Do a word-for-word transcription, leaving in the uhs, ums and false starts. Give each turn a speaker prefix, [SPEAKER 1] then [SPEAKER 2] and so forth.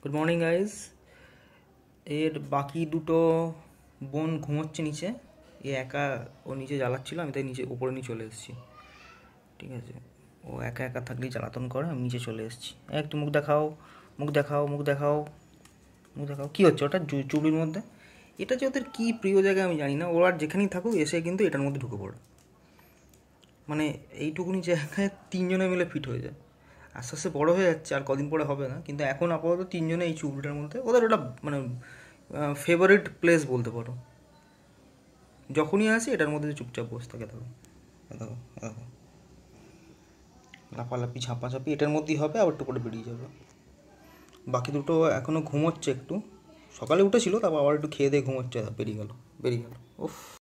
[SPEAKER 1] Good morning guys. এর বাকি দুটো বোন ঘুমোচ্ছে নিচে, এ একা ও নিচে জ্বালাচ্ছিল, আমি তাই নিচে উপরে নিয়ে চলে এসেছি। ঠিক আছে, ও একা একা থাকলেই জ্বালাতন করে, আমি নিচে চলে এসেছি। একটু মুখ দেখাও, মুখ দেখাও, মুখ দেখাও, মুখ দেখাও। কী হচ্ছে ওটা চুবড়ির মধ্যে? এটা যে ওদের কী প্রিয় জায়গায় আমি জানি না, ওরা যেখানেই থাকুক এসে কিন্তু এটার মধ্যে ঢুকে পড়ে। মানে এইটুকুনি জায়গায় তিনজনে মিলে ফিট হয়ে যায়। আস্তে আস্তে বড়ো হয়ে যাচ্ছে, আর কদিন পরে হবে না, কিন্তু এখন আপাতত তিনজনে এই চুবড়িটার মধ্যে, ওদের ওটা মানে ফেভারিট প্লেস বলতে পারো। যখনই আসি এটার মধ্যে চুপচাপ বসে থাকে। দেখো দেখো দেখো, লাফালাফি ঝাঁপাঝাঁপি এটার মধ্যেই হবে, আবার একটু করে বেরিয়ে যাবে। বাকি দুটো এখনও ঘুমোচ্ছে একটু, সকালে উঠেছিল, তারপর আবার একটু খেয়ে দিয়ে ঘুমোচ্ছে, বেরিয়ে গেল বেরিয়ে গেল উফ।